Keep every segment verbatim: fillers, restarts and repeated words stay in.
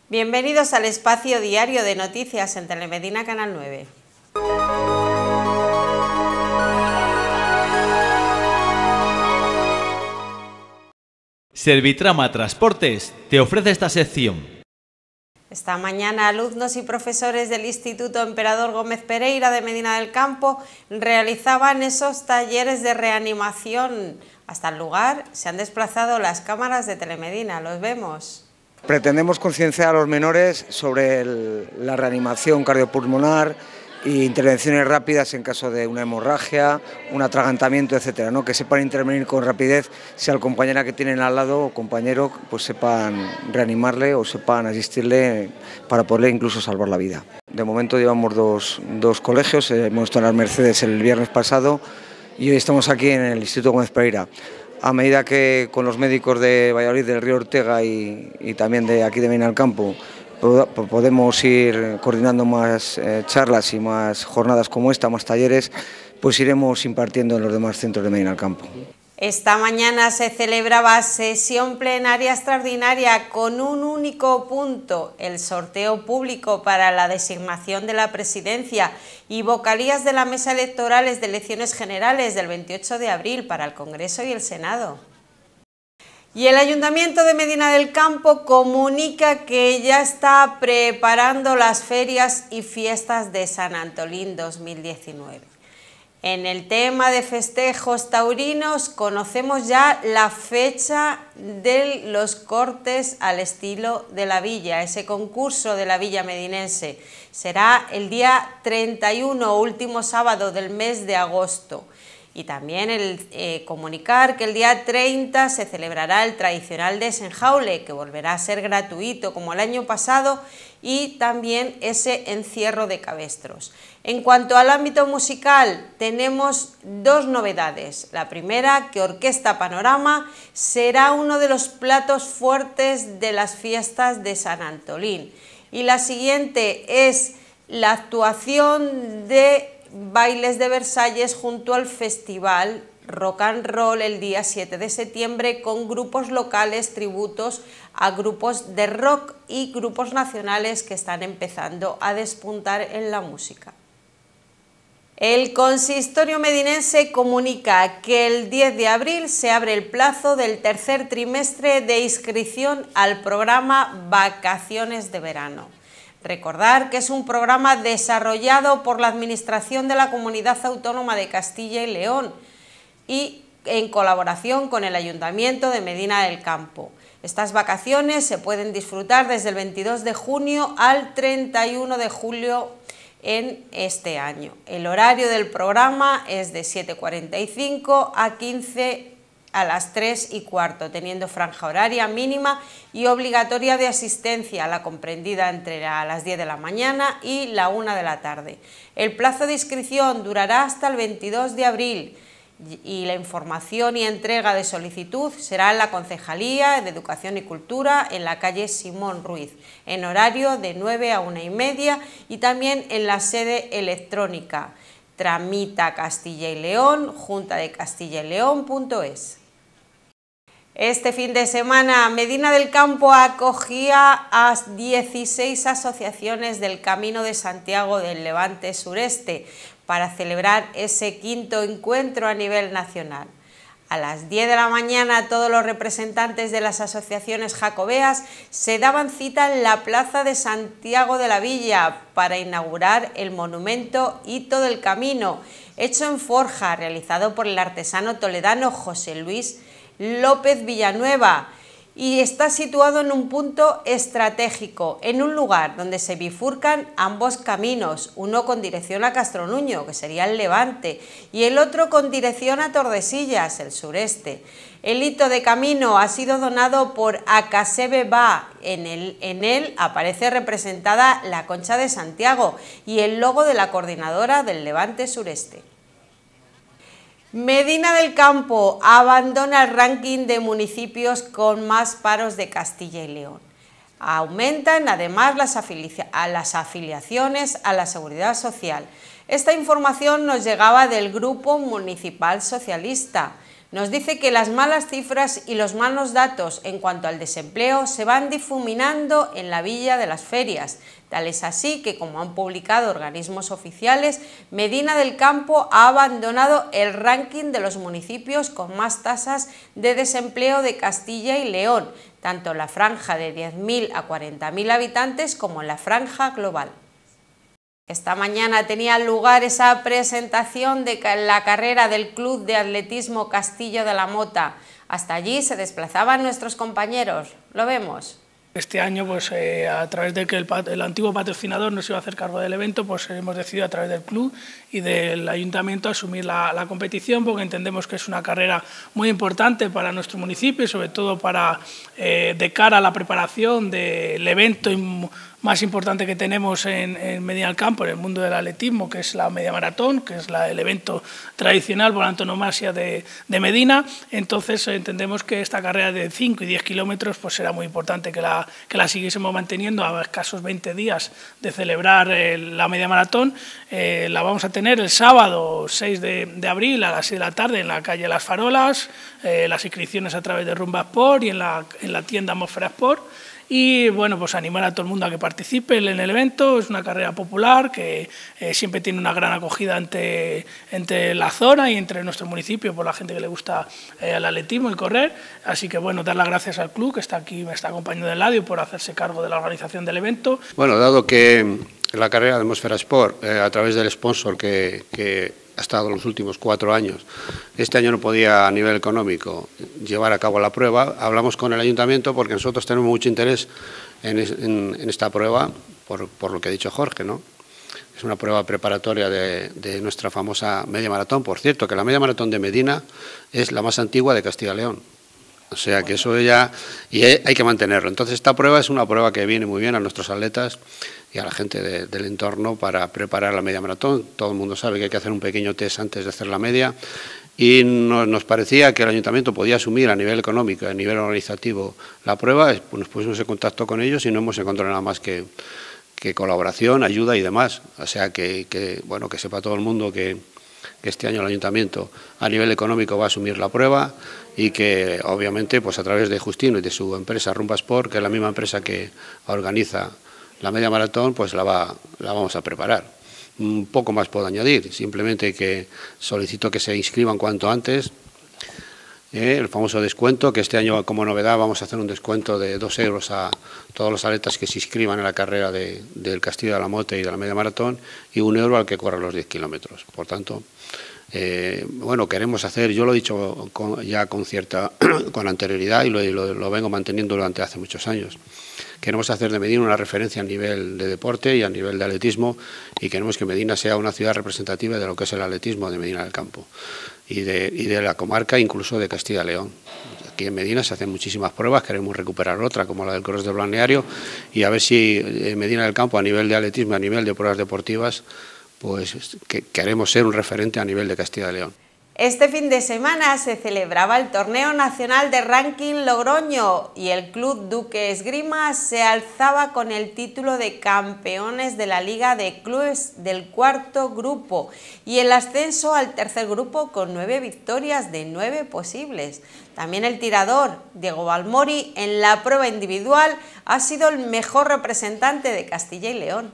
Bienvenidos al espacio diario de noticias en Telemedina Canal nueve. Servitrama Transportes te ofrece esta sección. Esta mañana, alumnos y profesores del Instituto Emperador Gómez Pereira de Medina del Campo realizaban esos talleres de reanimación. Hasta el lugar se han desplazado las cámaras de Telemedina, los vemos. Pretendemos concienciar a los menores sobre el, la reanimación cardiopulmonar e intervenciones rápidas en caso de una hemorragia, un atragantamiento, etcétera, ¿no? Que sepan intervenir con rapidez si al compañero que tienen al lado o compañero pues sepan reanimarle o sepan asistirle para poderle incluso salvar la vida. De momento llevamos dos, dos colegios, hemos estado en las Mercedes el viernes pasado y hoy estamos aquí en el Instituto Gómez Pereira. A medida que con los médicos de Valladolid, del Río Ortega y, y también de aquí de Medina del Campo podemos ir coordinando más eh, charlas y más jornadas como esta, más talleres, pues iremos impartiendo en los demás centros de Medina del Campo. Esta mañana se celebraba sesión plenaria extraordinaria con un único punto, el sorteo público para la designación de la presidencia y vocalías de la mesa electorales de elecciones generales del veintiocho de abril para el Congreso y el Senado. Y el Ayuntamiento de Medina del Campo comunica que ya está preparando las ferias y fiestas de San Antolín dos mil diecinueve. En el tema de festejos taurinos conocemos ya la fecha de los cortes al estilo de la villa, ese concurso de la villa medinense. Será el día treinta y uno, último sábado del mes de agosto. Y también el eh, comunicar que el día treinta se celebrará el tradicional desenjaule, que volverá a ser gratuito como el año pasado, y también ese encierro de cabestros. En cuanto al ámbito musical, tenemos dos novedades. La primera, que Orquesta Panorama será uno de los platos fuertes de las fiestas de San Antolín. Y la siguiente es la actuación de Bailes de Versalles junto al Festival Rock and Roll el día siete de septiembre con grupos locales, tributos a grupos de rock y grupos nacionales que están empezando a despuntar en la música. El consistorio medinense comunica que el diez de abril se abre el plazo del tercer trimestre de inscripción al programa Vacaciones de Verano. Recordar que es un programa desarrollado por la Administración de la Comunidad Autónoma de Castilla y León y en colaboración con el Ayuntamiento de Medina del Campo. Estas vacaciones se pueden disfrutar desde el veintidós de junio al treinta y uno de julio en este año. El horario del programa es de siete cuarenta y cinco a quince a las tres y cuarto, teniendo franja horaria mínima y obligatoria de asistencia, la comprendida entre las diez de la mañana y la una de la tarde. El plazo de inscripción durará hasta el veintidós de abril y la información y entrega de solicitud será en la Concejalía de Educación y Cultura en la calle Simón Ruiz, en horario de nueve a una y media y también en la sede electrónica Tramita Castilla y León, junta de castilla y león punto es. Este fin de semana, Medina del Campo acogía a dieciséis asociaciones del Camino de Santiago del Levante Sureste para celebrar ese quinto encuentro a nivel nacional. A las diez de la mañana, todos los representantes de las asociaciones jacobeas se daban cita en la Plaza de Santiago de la Villa para inaugurar el monumento Hito del Camino, hecho en forja, realizado por el artesano toledano José Luis López Villanueva, y está situado en un punto estratégico, en un lugar donde se bifurcan ambos caminos, uno con dirección a Castronuño, que sería el levante, y el otro con dirección a Tordesillas, el sureste. El hito de camino ha sido donado por Acasebe Ba, en él, en él aparece representada la Concha de Santiago y el logo de la coordinadora del Levante Sureste. Medina del Campo abandona el ranking de municipios con más paros de Castilla y León. Aumentan además las, afilia- a las afiliaciones a la Seguridad Social. Esta información nos llegaba del Grupo Municipal Socialista. Nos dice que las malas cifras y los malos datos en cuanto al desempleo se van difuminando en la Villa de las Ferias. Tal es así que, como han publicado organismos oficiales, Medina del Campo ha abandonado el ranking de los municipios con más tasas de desempleo de Castilla y León, tanto en la franja de diez mil a cuarenta mil habitantes como en la franja global. Esta mañana tenía lugar esa presentación de la carrera del Club de Atletismo Castillo de la Mota. Hasta allí se desplazaban nuestros compañeros. Lo vemos. Este año, pues eh, a través de que el, el antiguo patrocinador nos iba a hacer cargo del evento, pues hemos decidido a través del club y del ayuntamiento asumir la, la competición, porque entendemos que es una carrera muy importante para nuestro municipio y sobre todo para eh, de cara a la preparación del evento más importante que tenemos en, en Medina del Campo, en el mundo del atletismo, que es la media maratón, que es la, el evento tradicional por antonomasia de, de Medina. Entonces entendemos que esta carrera de cinco y diez kilómetros pues será muy importante que la, que la siguiésemos manteniendo a escasos veinte días de celebrar eh, la media maratón. Eh, la vamos a tener el sábado seis de abril a las seis de la tarde en la calle Las Farolas, eh, las inscripciones a través de Rumba Sport y en la, en la tienda Atmósfera Sport. Y bueno, pues animar a todo el mundo a que participe en el evento. Es una carrera popular que eh, siempre tiene una gran acogida entre, entre la zona y entre nuestro municipio por la gente que le gusta eh, el atletismo y correr. Así que bueno, dar las gracias al club que está aquí, me está acompañando del Ladio por hacerse cargo de la organización del evento. Bueno, dado que la carrera de Atmósfera Sport, eh, a través del sponsor que, que ha estado los últimos cuatro años, este año no podía a nivel económico llevar a cabo la prueba, hablamos con el ayuntamiento porque nosotros tenemos mucho interés en, en, en esta prueba, por, por lo que ha dicho Jorge, ¿no? Es una prueba preparatoria de, de nuestra famosa media maratón. Por cierto, que la media maratón de Medina es la más antigua de Castilla y León. O sea que eso ya, y hay que mantenerlo. Entonces esta prueba es una prueba que viene muy bien a nuestros atletas y a la gente de, del entorno para preparar la media maratón. Todo el mundo sabe que hay que hacer un pequeño test antes de hacer la media y nos, nos parecía que el ayuntamiento podía asumir a nivel económico, a nivel organizativo la prueba. Pues nos pusimos en contacto con ellos y no hemos encontrado nada más que, que colaboración, ayuda y demás. O sea que, que, bueno, que sepa todo el mundo que, que este año el ayuntamiento a nivel económico va a asumir la prueba y que obviamente pues a través de Justino y de su empresa Rumba Sport, que es la misma empresa que organiza la media maratón, pues la, va, la vamos a preparar. Un poco más puedo añadir, simplemente que solicito que se inscriban cuanto antes. Eh, el famoso descuento, que este año como novedad vamos a hacer un descuento de dos euros a todos los atletas que se inscriban en la carrera de, del Castillo de la Mota y de la media maratón y un euro al que corra los diez kilómetros. Por tanto, eh, bueno, queremos hacer, yo lo he dicho con, ya con cierta con anterioridad y lo, lo, lo vengo manteniendo durante hace muchos años. Queremos hacer de Medina una referencia a nivel de deporte y a nivel de atletismo y queremos que Medina sea una ciudad representativa de lo que es el atletismo de Medina del Campo y de, y de la comarca, incluso de Castilla y León. Aquí en Medina se hacen muchísimas pruebas, queremos recuperar otra como la del Cross del Balneario y a ver si en Medina del Campo a nivel de atletismo, a nivel de pruebas deportivas, pues que queremos ser un referente a nivel de Castilla y León. Este fin de semana se celebraba el Torneo Nacional de Ranking Logroño y el Club Duque Esgrima se alzaba con el título de campeones de la Liga de Clubes del cuarto grupo y el ascenso al tercer grupo con nueve victorias de nueve posibles. También el tirador, Diego Balmori, en la prueba individual ha sido el mejor representante de Castilla y León.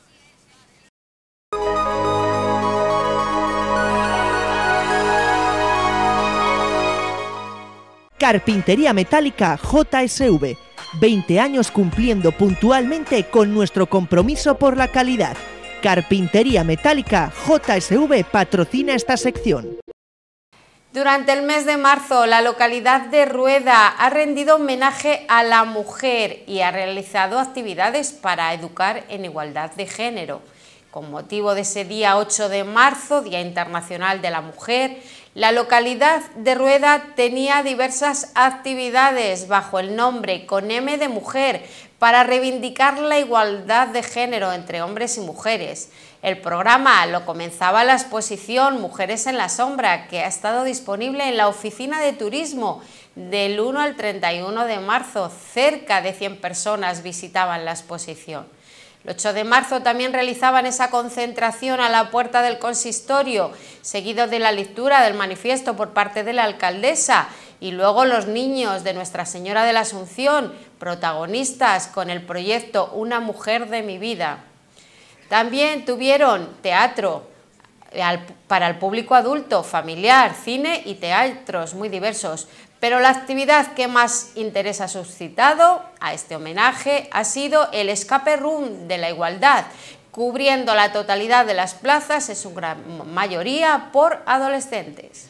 Carpintería Metálica J S V, veinte años cumpliendo puntualmente con nuestro compromiso por la calidad. Carpintería Metálica J S V patrocina esta sección. Durante el mes de marzo, la localidad de Rueda ha rendido homenaje a la mujer y ha realizado actividades para educar en igualdad de género. Con motivo de ese día ocho de marzo, Día Internacional de la Mujer, la localidad de Rueda tenía diversas actividades bajo el nombre Con M de Mujer para reivindicar la igualdad de género entre hombres y mujeres. El programa lo comenzaba la exposición Mujeres en la Sombra, que ha estado disponible en la Oficina de Turismo del uno al treinta y uno de marzo. Cerca de cien personas visitaban la exposición. El ocho de marzo también realizaban esa concentración a la puerta del consistorio, seguido de la lectura del manifiesto por parte de la alcaldesa, y luego los niños de Nuestra Señora de la Asunción, protagonistas con el proyecto Una mujer de mi vida. También tuvieron teatro para el público adulto, familiar, cine y teatros muy diversos. Pero la actividad que más interés ha suscitado a este homenaje ha sido el Escape Room de la Igualdad, cubriendo la totalidad de las plazas, en su gran mayoría por adolescentes.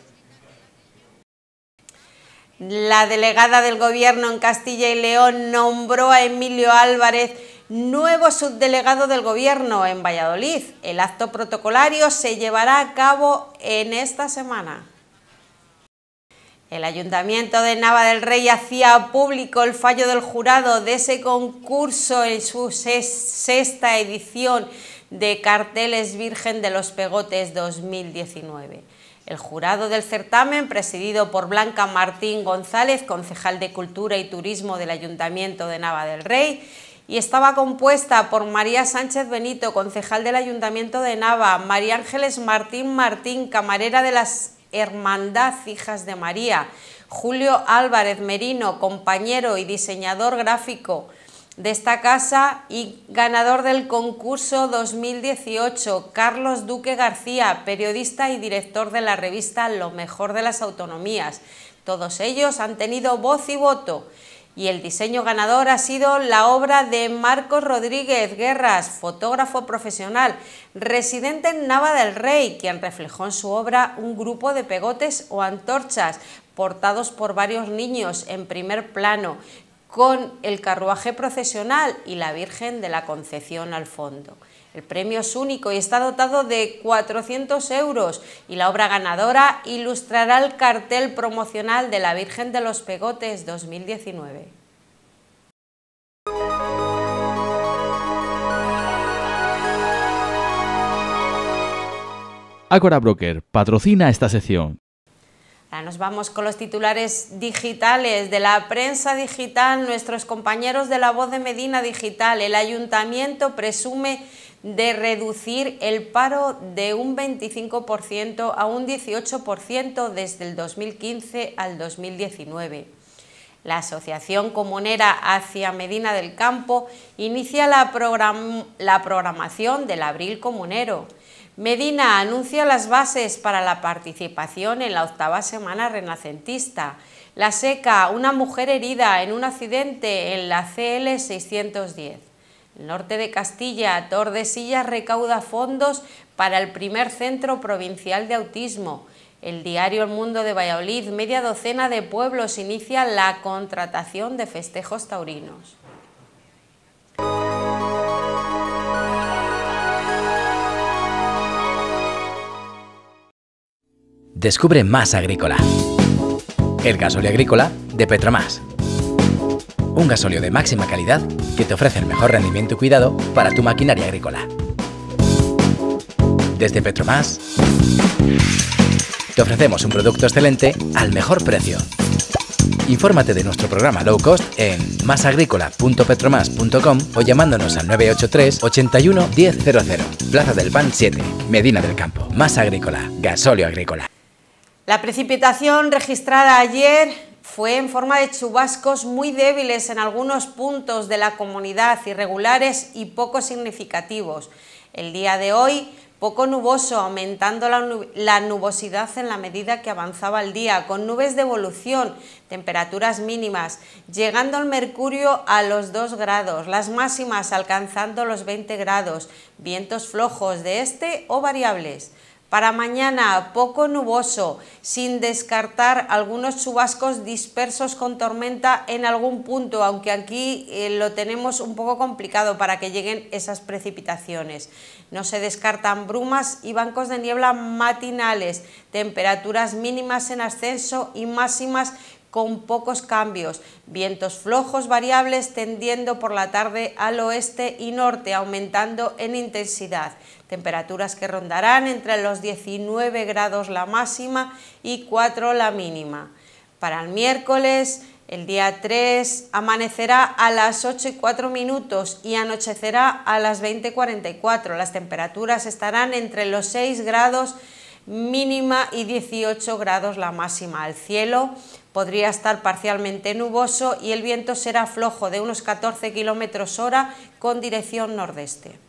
La delegada del Gobierno en Castilla y León nombró a Emilio Álvarez nuevo subdelegado del Gobierno en Valladolid. El acto protocolario se llevará a cabo en esta semana. El Ayuntamiento de Nava del Rey hacía público el fallo del jurado de ese concurso en su sexta edición de Carteles Virgen de los Pegotes dos mil diecinueve. El jurado del certamen, presidido por Blanca Martín González, concejal de Cultura y Turismo del Ayuntamiento de Nava del Rey, y estaba compuesta por María Sánchez Benito, concejal del Ayuntamiento de Nava, María Ángeles Martín Martín, camarera de las Hermandad Hijas de María, Julio Álvarez Merino, compañero y diseñador gráfico de esta casa y ganador del concurso dos mil dieciocho, Carlos Duque García, periodista y director de la revista Lo Mejor de las Autonomías. Todos ellos han tenido voz y voto. Y el diseño ganador ha sido la obra de Marcos Rodríguez Guerras, fotógrafo profesional, residente en Nava del Rey, quien reflejó en su obra un grupo de pegotes o antorchas portados por varios niños en primer plano, con el carruaje procesional y la Virgen de la Concepción al fondo. El premio es único y está dotado de cuatrocientos euros y la obra ganadora ilustrará el cartel promocional de la Virgen de los Pegotes dos mil diecinueve. Ágora Broker patrocina esta sección. Ahora nos vamos con los titulares digitales de la prensa digital. Nuestros compañeros de La Voz de Medina Digital: el ayuntamiento presume de reducir el paro de un veinticinco por ciento a un dieciocho por ciento desde el dos mil quince al dos mil diecinueve. La Asociación Comunera Hacia Medina del Campo inicia la, program la programación del Abril Comunero. Medina anuncia las bases para la participación en la octava Semana Renacentista. La Seca, una mujer herida en un accidente en la C L seiscientos diez. El norte de Castilla, Tordesillas recauda fondos para el primer centro provincial de autismo. El diario El Mundo de Valladolid, media docena de pueblos inicia la contratación de festejos taurinos. Descubre Más Agrícola, el gasóleo agrícola de Petromás. Un gasóleo de máxima calidad que te ofrece el mejor rendimiento y cuidado para tu maquinaria agrícola. Desde Petromás te ofrecemos un producto excelente al mejor precio. Infórmate de nuestro programa low cost en masagricola punto petromás punto com o llamándonos al nueve ocho tres, ochenta y uno, diez cero cero, Plaza del Pan siete, Medina del Campo. Más Agrícola, gasóleo agrícola. La precipitación registrada ayer fue en forma de chubascos muy débiles en algunos puntos de la comunidad, irregulares y poco significativos. El día de hoy, poco nuboso, aumentando la, nu la nubosidad en la medida que avanzaba el día, con nubes de evolución, temperaturas mínimas, llegando el mercurio a los dos grados, las máximas alcanzando los veinte grados, vientos flojos de este o variables. Para mañana, poco nuboso, sin descartar algunos chubascos dispersos con tormenta en algún punto, aunque aquí eh, lo tenemos un poco complicado para que lleguen esas precipitaciones. No se descartan brumas y bancos de niebla matinales, temperaturas mínimas en ascenso y máximas con pocos cambios, vientos flojos variables tendiendo por la tarde al oeste y norte, aumentando en intensidad. Temperaturas que rondarán entre los diecinueve grados la máxima y cuatro la mínima. Para el miércoles, El día tres amanecerá a las ocho y cuatro minutos y anochecerá a las veinte y cuarenta y cuatro. Las temperaturas estarán entre los seis grados mínima y dieciocho grados la máxima. El cielo podría estar parcialmente nuboso y el viento será flojo de unos catorce kilómetros hora con dirección nordeste.